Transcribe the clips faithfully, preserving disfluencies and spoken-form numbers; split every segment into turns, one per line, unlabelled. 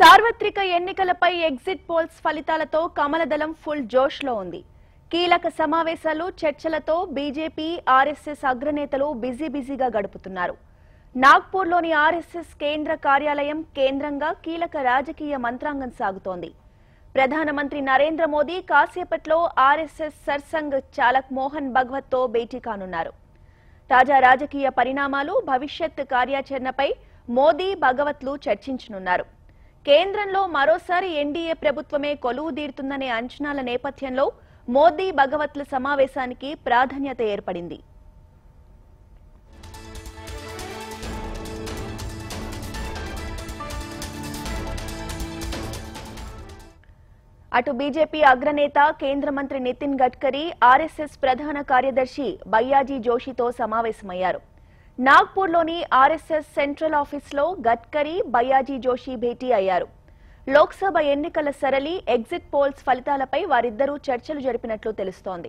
సార్వత్రిక ఎన్నికలపై exit polls ఫలితాలతో కమలదళం ఫుల్ జోష్ లో ఉంది. కీలక సమావేశాలు చర్చలతో బీజేపీ ఆర్ఎస్ఎస్ అగ్రనేతలు బిజీ బిజీగా గడుపుతున్నారు. నాగ్పూర్లోని ఆర్ఎస్ఎస్ కేంద్ర కార్యాలయం కేంద్రంగా కీలక రాజకీయ మంత్రాంగం సాగుతోంది. ప్రధానమంత్రి నరేంద్ర మోదీ కాసేపట్లో ఆర్ఎస్ఎస్ సర్సంఘ్ చాలక్ మోహన్ భగవత్తో భేటీ కానున్నారు. తాజా రాజకీయ పరిణామాలు, భవిష్యత్ కార్యాచరణపై మోదీ భగవత్లు చర్చించనున్నారు. కేంద్రంలో మరోసారి ఎన్డీఏ ప్రభుత్వమే కొలువుదీరుతుందనే అంచనాల నేపథ్యంలో మోదీ భగవత్ల సమావేశానికి ప్రాధాన్యత ఏర్పడింది. అటు బీజేపీ అగ్రనేత కేంద్ర మంత్రి నితిన్ గడ్కరీ ఆర్ఎస్ఎస్ ప్రధాన కార్యదర్శి భయ్యాజీ జోషితో సమావేశమయ్యారు. నాగ్పూర్లోని ఆర్ఎస్ఎస్ సెంట్రల్ ఆఫీస్లో గడ్కరీ, భయ్యాజీ జోషి భేటీ అయ్యారు. లోక్సభ ఎన్నికల సరళి, ఎగ్జిట్ పోల్స్ ఫలితాలపై వారిద్దరూ చర్చలు జరిపినట్లు తెలుస్తోంది.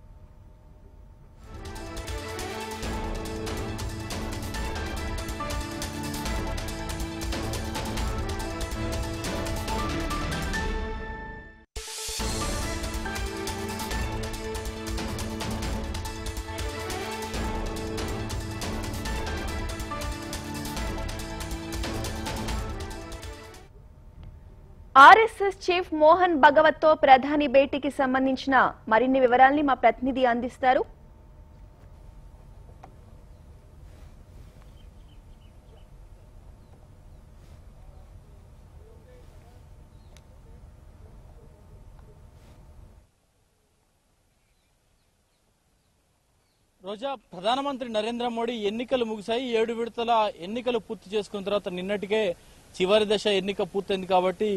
ఆర్ఎస్ఎస్ చీఫ్ మోహన్ భగవత్ తో ప్రధాని భేటీకి సంబంధించిన మరిన్ని వివరాల్ని మా ప్రతినిధి అందిస్తారు.
రోజా, ప్రధానమంత్రి నరేంద్ర మోడీ ఎన్నికలు ముగిశాయి. ఏడు విడతల ఎన్నికలు పూర్తి చేసుకున్న తర్వాత నిన్నటికే చివరి దశ ఎన్నిక పూర్తయింది కాబట్టి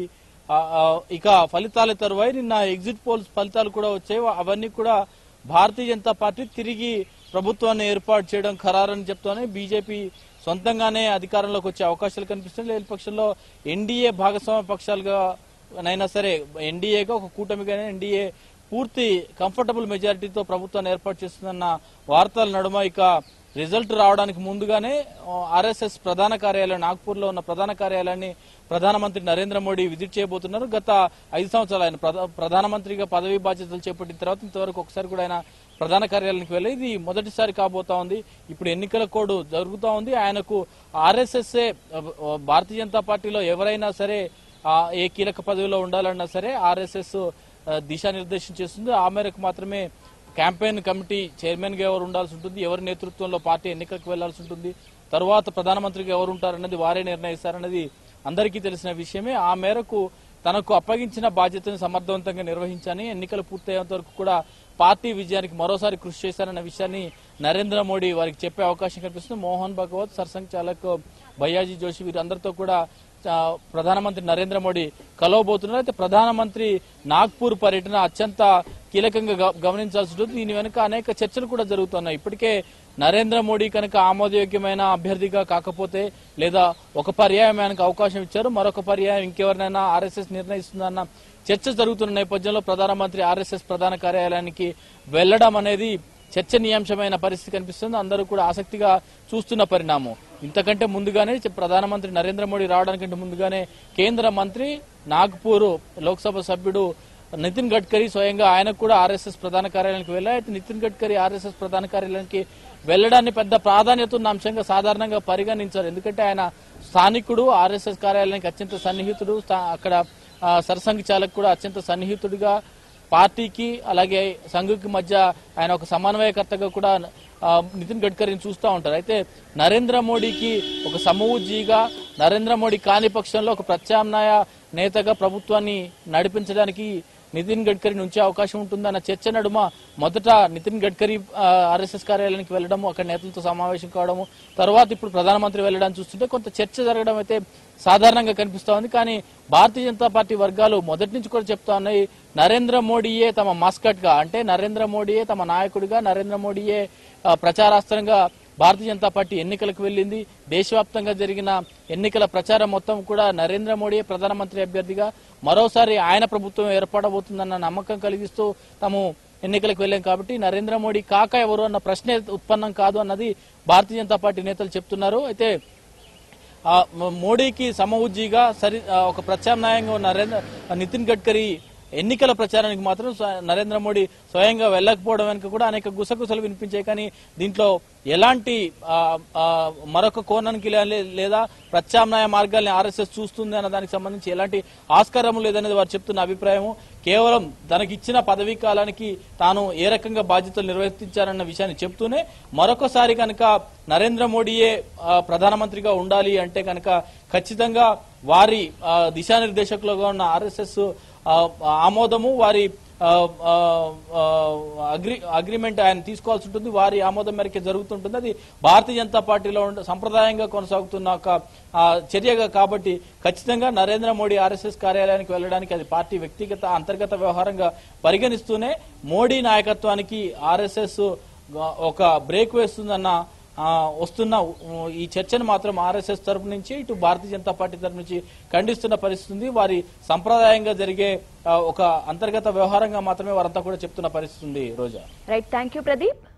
ఇక ఫలితాల తరువాయి నిన్న ఎగ్జిట్ పోల్స్ ఫలితాలు కూడా వచ్చాయి. అవన్నీ కూడా భారతీయ జనతా పార్టీ తిరిగి ప్రభుత్వాన్ని ఏర్పాటు చేయడం ఖరారని చెప్తూనే బీజేపీ సొంతంగానే అధికారంలోకి వచ్చే అవకాశాలు కనిపిస్తున్నాయి. లేని పక్షంలో ఎన్డీఏ భాగస్వామ్య పక్షాలుగా అయినా సరే, ఎన్డీఏగా ఒక కూటమిగానే ఎన్డీఏ పూర్తి కంఫర్టబుల్ మెజారిటీతో ప్రభుత్వాన్ని ఏర్పాటు చేస్తుందన్న వార్తల నడుమ ఇక రిజల్ట్ రావడానికి ముందుగానే ఆర్ఎస్ఎస్ ప్రధాన కార్యాలయం నాగ్పూర్ లో ఉన్న ప్రధాన కార్యాలయాన్ని ప్రధానమంత్రి నరేంద్ర మోడీ విజిట్ చేయబోతున్నారు. గత ఐదు సంవత్సరాలు ఆయన ప్రధానమంత్రిగా పదవీ బాధ్యతలు చేపట్టిన తర్వాత ఇంతవరకు ఒకసారి కూడా ఆయన ప్రధాన కార్యాలయానికి వెళ్ళి ఇది మొదటిసారి కాబోతా ఉంది. ఇప్పుడు ఎన్నికల కోడ్ జరుగుతూ ఉంది. ఆయనకు ఆర్ఎస్ఎస్ భారతీయ జనతా పార్టీలో ఎవరైనా సరే ఏ కీలక పదవిలో ఉండాలన్నా సరే ఆర్ఎస్ఎస్ దిశానిర్దేశం చేస్తుంది. ఆ మేరకు మాత్రమే క్యాంపెయిన్ కమిటీ చైర్మన్ గా ఎవరు ఉండాల్సి ఉంటుంది, ఎవరి నేతృత్వంలో పార్టీ ఎన్నికలకు వెళ్లాల్సి ఉంటుంది, తర్వాత ప్రధానమంత్రిగా ఎవరు ఉంటారన్నది వారే నిర్ణయిస్తారన్నది అందరికీ తెలిసిన విషయమే. ఆ మేరకు తనకు అప్పగించిన బాధ్యతను సమర్థవంతంగా నిర్వహించాలని, ఎన్నికలు పూర్తయ్యేంత వరకు కూడా పార్టీ విజయానికి మరోసారి కృషి చేశారన్న విషయాన్ని నరేంద్ర మోడీ వారికి చెప్పే అవకాశం కనిపిస్తుంది. మోహన్ భగవత్, సర్సంఘ్ చాలక్ భయ్యాజీ జోషి వీరందరితో కూడా ప్రధానమంత్రి నరేంద్ర మోడీ కలవబోతున్నారు. అయితే ప్రధానమంత్రి నాగ్పూర్ పర్యటన అత్యంత కీలకంగా గమనించాల్సి ఉంటుంది. దీని వెనుక అనేక చర్చలు కూడా జరుగుతున్నాయి. ఇప్పటికే నరేంద్ర మోడీ కనుక ఆమోదయోగ్యమైన అభ్యర్థిగా కాకపోతే, లేదా ఒక పర్యాయం ఆయనకు అవకాశం ఇచ్చారు, మరొక పర్యాయం ఇంకెవరినైనా ఆర్ఎస్ఎస్ నిర్ణయిస్తుందన్న చర్చ జరుగుతున్న నేపథ్యంలో ప్రధానమంత్రి ఆర్ఎస్ఎస్ ప్రధాన కార్యాలయానికి వెళ్లడం అనేది చర్చనీయాంశమైన పరిస్థితి కనిపిస్తుంది. అందరూ కూడా ఆసక్తిగా చూస్తున్న పరిణామం. ఇంతకంటే ముందుగానే ప్రధానమంత్రి నరేంద్ర మోడీ రావడానికంటే ముందుగానే కేంద్ర మంత్రి, నాగ్పూర్ లోక్సభ సభ్యుడు నితిన్ గడ్కరీ స్వయంగా ఆయనకు కూడా ఆర్ఎస్ఎస్ ప్రధాన కార్యాలయానికి వెళ్ళారు. అయితే నితిన్ గడ్కరీ ఆర్ఎస్ఎస్ ప్రధాన కార్యాలయానికి వెళ్లడాన్ని పెద్ద ప్రాధాన్యత ఉన్న అంశంగా సాధారణంగా పరిగణించారు. ఎందుకంటే ఆయన స్థానికుడు, ఆర్ఎస్ఎస్ కార్యాలయానికి అత్యంత సన్నిహితుడు, అక్కడ సర్సంఘ్ చాలక్ కూడా అత్యంత సన్నిహితుడిగా పార్టీకి అలాగే సంఘుకి మధ్య ఆయన ఒక సమన్వయకర్తగా కూడా నితిన్ గడ్కరీని చూస్తూ ఉంటారు. అయితే నరేంద్ర మోడీకి ఒక సమవుజ్జీగా, నరేంద్ర మోడీ కాని పక్షంలో ఒక ప్రత్యామ్నాయ నేతగా ప్రభుత్వాన్ని నడిపించడానికి నితిన్ గడ్కరీని ఉంచే అవకాశం ఉంటుందన్న చర్చ నడుమ మొదట నితిన్ గడ్కరీ ఆర్ఎస్ఎస్ కార్యాలయానికి వెళ్లడము, అక్కడ నేతలతో సమావేశం కావడము, తర్వాత ఇప్పుడు ప్రధానమంత్రి వెళ్లడానికి చూస్తుంటే కొంత చర్చ జరగడం అయితే సాధారణంగా కనిపిస్తా ఉంది. కానీ భారతీయ జనతా పార్టీ వర్గాలు మొదటి నుంచి కూడా చెప్తా ఉన్నాయి, నరేంద్ర మోడీయే తమ మాస్కట్ గా, అంటే నరేంద్ర మోడీయే తమ నాయకుడిగా, నరేంద్ర మోడీయే ప్రచారాస్త్రంగా భారతీయ జనతా పార్టీ ఎన్నికలకు వెళ్లింది. దేశవ్యాప్తంగా జరిగిన ఎన్నికల ప్రచారం మొత్తం కూడా నరేంద్ర మోడీ ప్రధానమంత్రి అభ్యర్థిగా, మరోసారి ఆయన ప్రభుత్వం ఏర్పడబోతుందన్న నమ్మకం కలిగిస్తూ తాము ఎన్నికలకు వెళ్లాం కాబట్టి నరేంద్ర మోడీ కాక ఎవరు అన్న ప్రశ్నే ఉత్పన్నం కాదు అన్నది భారతీయ జనతా పార్టీ నేతలు చెప్తున్నారు. అయితే ఆ, మోడీకి సమవుజ్జీగా సరి ఆ, ఒక ప్రత్యామ్నాయంగా ఉన్న నరేంద్ర నితిన్ గడ్కరీ ఎన్నికల ప్రచారానికి మాత్రం స్వ- నరేంద్ర మోడీ స్వయంగా వెళ్ళకపోవడం వెనుక కూడా అనేక గుసగుసలు వినిపించాయి. కానీ దీంట్లో ఎలాంటి ఆ, ఆ, మరొక కోణానికి లే- లేదా ప్రత్యామ్నాయ మార్గాల్ని ఆర్ఎస్ఎస్ చూస్తుంది అన్న దానికి సంబంధించి ఎలాంటి ఆస్కారం లేదనేది వారు చెప్తున్న అభిప్రాయం. కేవలం తనకిచ్చిన పదవీ కాలానికి తాను ఏ రకంగా బాధ్యతలు నిర్వర్తించారన్న విషయాన్ని చెప్తూనే మరొకసారి కనుక నరేంద్ర మోడీయే ఆ, ప్రధానమంత్రిగా ఉండాలి అంటే కనుక ఖచ్చితంగా వారి ఆ, దిశానిర్దేశకులుగా ఉన్న ఆర్ఎస్ఎస్ ఆ, ఆమోదము వారి ఆ, ఆ, ఆ, అగ్రి అగ్రిమెంట్ ఆయన తీసుకోవాల్సి ఉంటుంది. వారి ఆమోదం మేరకే జరుగుతుంటుంది. అది భారతీయ జనతా పార్టీలో ఉండ సంప్రదాయంగా కొనసాగుతున్న ఒక ఆ, చర్యగా కాబట్టి ఖచ్చితంగా నరేంద్ర మోడీ ఆర్ఎస్ఎస్ కార్యాలయానికి వెళ్ళడానికి అది పార్టీ వ్యక్తిగత అంతర్గత వ్యవహారంగా పరిగణిస్తూనే మోడీ నాయకత్వానికి ఆర్ఎస్ఎస్ ఒక బ్రేక్ వేస్తుందన్న ఆ, వస్తున్న ఈ చర్చను మాత్రం ఆర్ఎస్ఎస్ తరపు నుంచి ఇటు భారతీయ జనతా పార్టీ తరపు నుంచి ఖండిస్తున్న పరిస్థితి ఉంది. వారి సంప్రదాయంగా జరిగే ఆ, ఒక అంతర్గత వ్యవహారంగా మాత్రమే వారంతా కూడా చెప్తున్న పరిస్థితి ఉంది. Roja.
Right, thank you Pradeep.